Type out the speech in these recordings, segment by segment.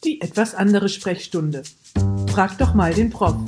Die etwas andere Sprechstunde. Frag doch mal den Prof.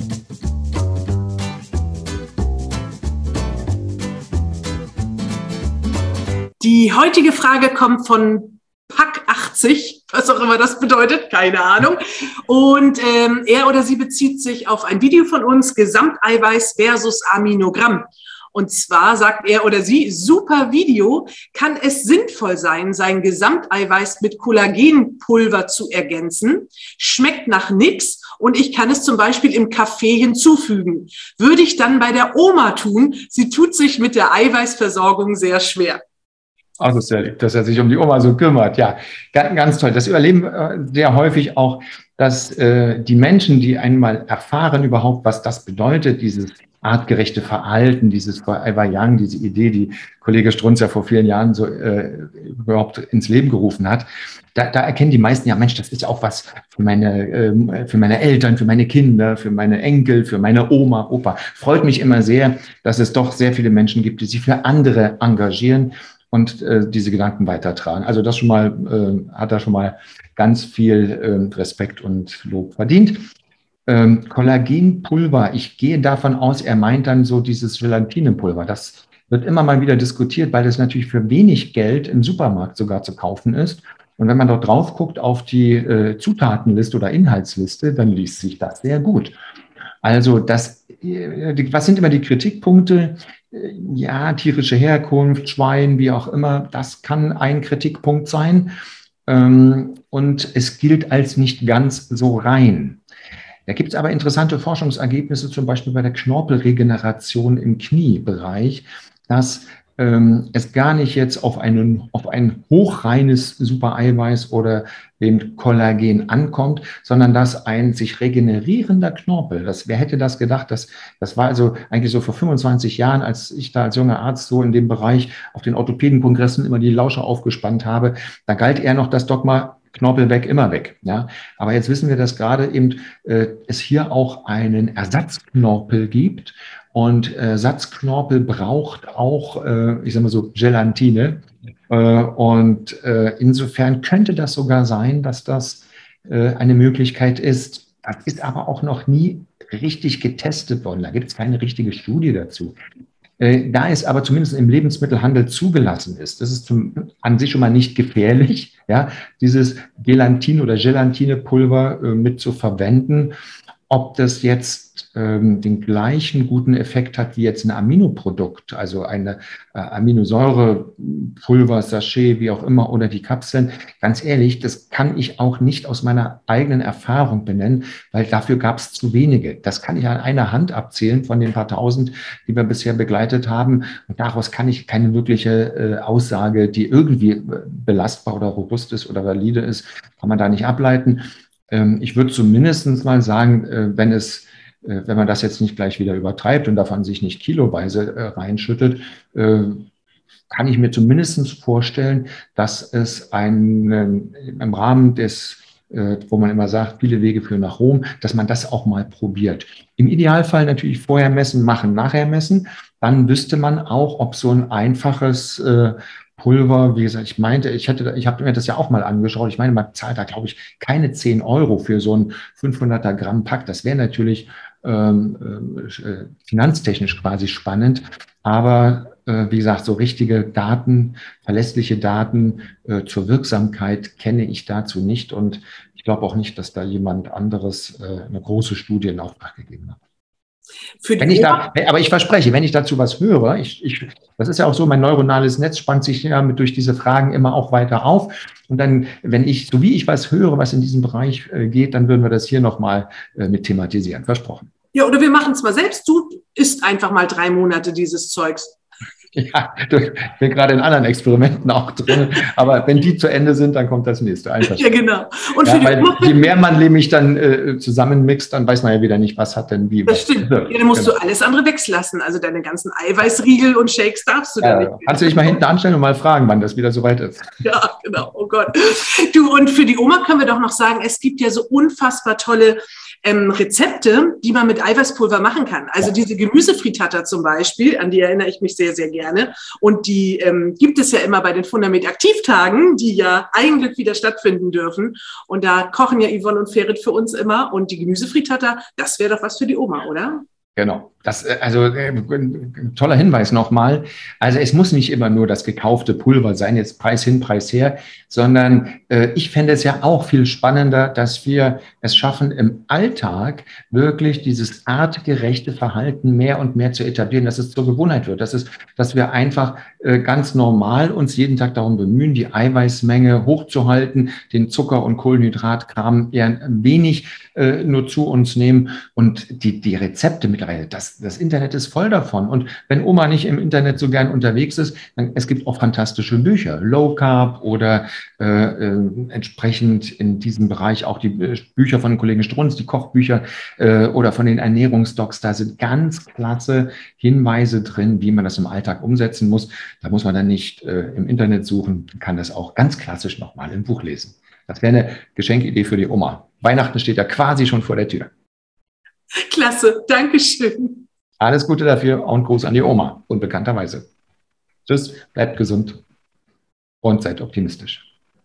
Die heutige Frage kommt von Pack 80, was auch immer das bedeutet, keine Ahnung. Und er oder sie bezieht sich auf ein Video von uns, Gesamteiweiß versus Aminogramm. Und zwar sagt er oder sie, super Video, kann es sinnvoll sein, sein Gesamteiweiß mit Kollagenpulver zu ergänzen? Schmeckt nach nix und ich kann es zum Beispiel im Kaffee hinzufügen. Würde ich dann bei der Oma tun? Sie tut sich mit der Eiweißversorgung sehr schwer. Also das ist ja lieb, dass er sich um die Oma so kümmert. Ja, ganz, ganz toll. Das überleben sehr häufig auch, dass die Menschen, die einmal erfahren überhaupt, was das bedeutet, dieses artgerechte Verhalten, dieses Forever Young, diese Idee, die Kollege Strunz ja vor vielen Jahren so überhaupt ins Leben gerufen hat, da erkennen die meisten, ja Mensch, das ist ja auch was für meine Eltern, für meine Kinder, für meine Enkel, für meine Oma, Opa. Freut mich immer sehr, dass es doch sehr viele Menschen gibt, die sich für andere engagieren und diese Gedanken weitertragen. Also das schon mal hat er schon mal ganz viel Respekt und Lob verdient. Kollagenpulver, ich gehe davon aus, er meint dann so dieses Gelatinepulver. Das wird immer mal wieder diskutiert, weil das natürlich für wenig Geld im Supermarkt sogar zu kaufen ist. Und wenn man dort drauf guckt auf die Zutatenliste oder Inhaltsliste, dann liest sich das sehr gut. Also was sind immer die Kritikpunkte? Ja, tierische Herkunft, Schwein, wie auch immer, das kann ein Kritikpunkt sein. Und es gilt als nicht ganz so rein. Da gibt es aber interessante Forschungsergebnisse, zum Beispiel bei der Knorpelregeneration im Kniebereich, dass es gar nicht jetzt auf ein hochreines Supereiweiß oder den Kollagen ankommt, sondern dass ein sich regenerierender Knorpel, wer hätte das gedacht, das war also eigentlich so vor 25 Jahren, als ich da als junger Arzt so in dem Bereich auf den Orthopädenkongressen immer die Lauscher aufgespannt habe, da galt eher noch das Dogma, Knorpel weg, immer weg. Ja, aber jetzt wissen wir, dass gerade eben es hier auch einen Ersatzknorpel gibt und Ersatzknorpel braucht auch, ich sage mal so, Gelatine. Und insofern könnte das sogar sein, dass das eine Möglichkeit ist. Das ist aber auch noch nie richtig getestet worden. Da gibt es keine richtige Studie dazu. Da es aber zumindest im Lebensmittelhandel zugelassen ist, das ist an sich schon mal nicht gefährlich, ja, dieses Gelatin oder Gelatinepulver mit zu verwenden. Ob das jetzt den gleichen guten Effekt hat wie jetzt ein Aminoprodukt, also eine Aminosäurepulver, Sachet, wie auch immer, oder die Kapseln, ganz ehrlich, das kann ich auch nicht aus meiner eigenen Erfahrung benennen, weil dafür gab es zu wenige. Das kann ich an einer Hand abzählen von den paar Tausend, die wir bisher begleitet haben. Und daraus kann ich keine wirkliche Aussage, die irgendwie belastbar oder robust ist oder valide ist, kann man da nicht ableiten. Ich würde zumindest mal sagen, wenn man das jetzt nicht gleich wieder übertreibt und davon sich nicht kiloweise reinschüttet, kann ich mir zumindest vorstellen, dass es im Rahmen des, wo man immer sagt, viele Wege führen nach Rom, dass man das auch mal probiert. Im Idealfall natürlich vorher messen, machen, nachher messen. Dann wüsste man auch, ob so ein einfaches Pulver, wie gesagt, ich habe mir das ja auch mal angeschaut. Ich meine, man zahlt da, glaube ich, keine 10 Euro für so ein 500er Gramm Pack. Das wäre natürlich finanztechnisch quasi spannend. Aber wie gesagt, so richtige Daten, verlässliche Daten zur Wirksamkeit kenne ich dazu nicht. Und ich glaube auch nicht, dass da jemand anderes eine große Studie in Auftrag gegeben hat. Aber ich verspreche, wenn ich dazu was höre, das ist ja auch so, mein neuronales Netz spannt sich ja durch diese Fragen immer auch weiter auf. Und dann, so wie ich was höre, was in diesem Bereich geht, dann würden wir das hier nochmal mit thematisieren. Versprochen. Ja, oder wir machen es mal selbst. Du isst einfach mal 3 Monate dieses Zeugs. Ja, ich bin gerade in anderen Experimenten auch drin, aber wenn die zu Ende sind, dann kommt das nächste. Ja, genau. Und ja, weil je mehr man nämlich dann zusammenmixt, dann weiß man ja wieder nicht, was hat denn wie. Das stimmt. Ja, dann musst du alles andere weglassen. Also deine ganzen Eiweißriegel und Shakes darfst du da nicht. Kannst du dich mal hinten anstellen und mal fragen, wann das wieder soweit ist. Ja, genau. Oh Gott. Du, und für die Oma können wir doch noch sagen, es gibt ja so unfassbar tolle Rezepte, die man mit Eiweißpulver machen kann. Also diese Gemüsefrittata zum Beispiel, an die erinnere ich mich sehr, sehr gerne. Und die gibt es ja immer bei den Fundament-Aktivtagen, die ja eigentlich wieder stattfinden dürfen. Und da kochen ja Yvonne und Ferit für uns immer. Und die Gemüsefrittata, das wäre doch was für die Oma, oder? Genau. Toller Hinweis nochmal. Also es muss nicht immer nur das gekaufte Pulver sein, jetzt Preis hin, Preis her, sondern ich fände es ja auch viel spannender, dass wir es schaffen, im Alltag wirklich dieses artgerechte Verhalten mehr und mehr zu etablieren, dass es zur Gewohnheit wird, dass wir einfach ganz normal uns jeden Tag darum bemühen, die Eiweißmenge hochzuhalten, den Zucker- und Kohlenhydratkram eher ein wenig nur zu uns nehmen und die Rezepte mittlerweile, das Internet ist voll davon. Und wenn Oma nicht im Internet so gern unterwegs ist, dann es gibt auch fantastische Bücher, Low Carb oder entsprechend in diesem Bereich auch die Bücher von Kollegen Strunz, die Kochbücher oder von den Ernährungsdocs. Da sind ganz klasse Hinweise drin, wie man das im Alltag umsetzen muss. Da muss man dann nicht im Internet suchen, kann das auch ganz klassisch nochmal im Buch lesen. Das wäre eine Geschenkidee für die Oma. Weihnachten steht ja quasi schon vor der Tür. Klasse, Dankeschön. Alles Gute dafür und Gruß an die Oma, unbekannterweise. Tschüss, bleibt gesund und seid optimistisch.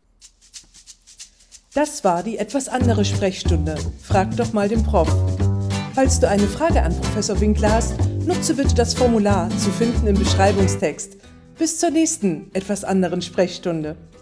Das war die etwas andere Sprechstunde. Frag doch mal den Prof. Falls du eine Frage an Professor Winkler hast, nutze bitte das Formular, zu finden im Beschreibungstext. Bis zur nächsten etwas anderen Sprechstunde.